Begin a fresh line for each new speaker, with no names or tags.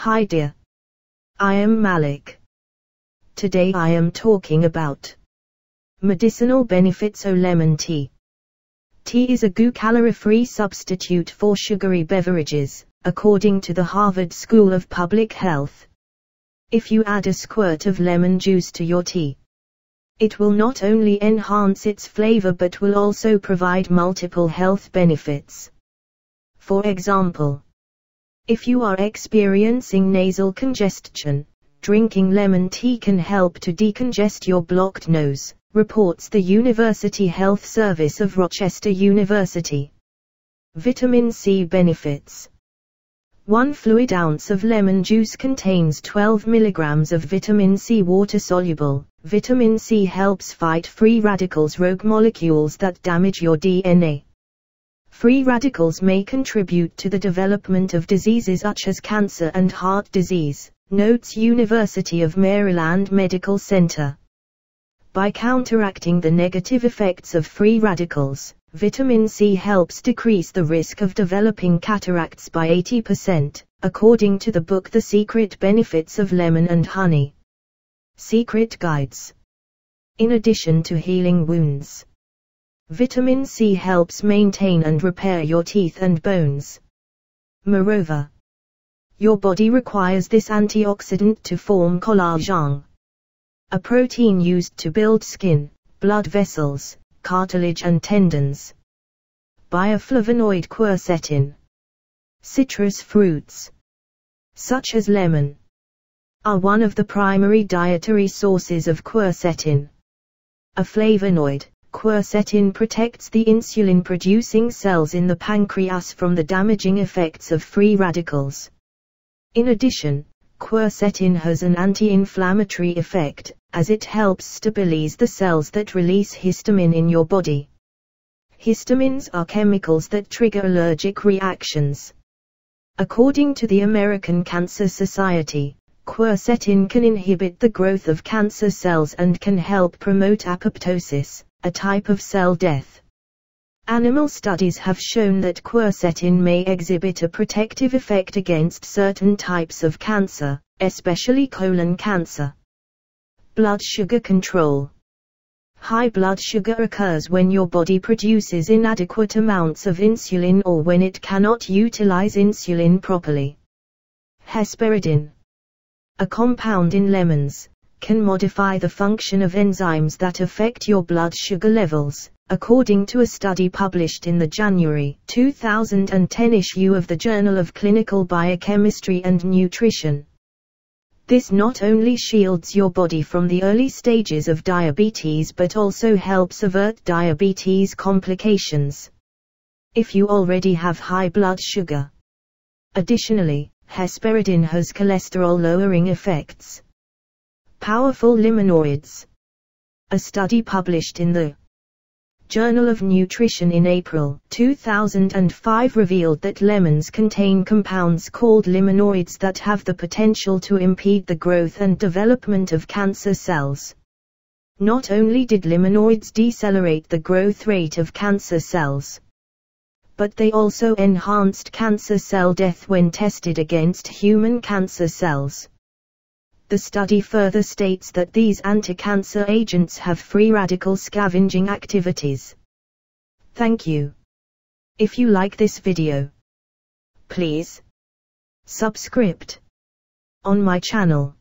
Hi dear. I am Mallik. Today I am talking about medicinal benefits of lemon tea. Tea is a good calorie-free substitute for sugary beverages, according to the Harvard School of Public Health. If you add a squirt of lemon juice to your tea, it will not only enhance its flavor but will also provide multiple health benefits. For example, if you are experiencing nasal congestion, drinking lemon tea can help to decongest your blocked nose, reports the University Health Service of Rochester University. Vitamin C benefits. 1 fluid ounce of lemon juice contains 12 mg of vitamin C water-soluble. Vitamin C helps fight free radicals, rogue molecules that damage your DNA. Free radicals may contribute to the development of diseases such as cancer and heart disease, notes University of Maryland Medical Center. By counteracting the negative effects of free radicals, vitamin C helps decrease the risk of developing cataracts by 80%, according to the book The Secret Benefits of Lemon and Honey. Secret guides. In addition to healing wounds, vitamin C helps maintain and repair your teeth and bones. Moreover, your body requires this antioxidant to form collagen, a protein used to build skin, blood vessels, cartilage and tendons. Bioflavonoid quercetin. Citrus fruits, such as lemon, are one of the primary dietary sources of quercetin. A flavonoid, quercetin protects the insulin-producing cells in the pancreas from the damaging effects of free radicals. In addition, quercetin has an anti-inflammatory effect, as it helps stabilize the cells that release histamine in your body. Histamines are chemicals that trigger allergic reactions. According to the American Cancer Society, quercetin can inhibit the growth of cancer cells and can help promote apoptosis, a type of cell death. Animal studies have shown that quercetin may exhibit a protective effect against certain types of cancer, especially colon cancer. Blood sugar control. High blood sugar occurs when your body produces inadequate amounts of insulin or when it cannot utilize insulin properly. Hesperidin, a compound in lemons, can modify the function of enzymes that affect your blood sugar levels, according to a study published in the January 2010 issue of the Journal of Clinical Biochemistry and Nutrition. This not only shields your body from the early stages of diabetes but also helps avert diabetes complications if you already have high blood sugar. Additionally, hesperidin has cholesterol-lowering effects. Powerful limonoids. A study published in the Journal of Nutrition in April 2005 revealed that lemons contain compounds called limonoids that have the potential to impede the growth and development of cancer cells. Not only did limonoids decelerate the growth rate of cancer cells, but they also enhanced cancer cell death when tested against human cancer cells. The study further states that these anti-cancer agents have free radical scavenging activities. Thank you. If you like this video, please subscribe on my channel.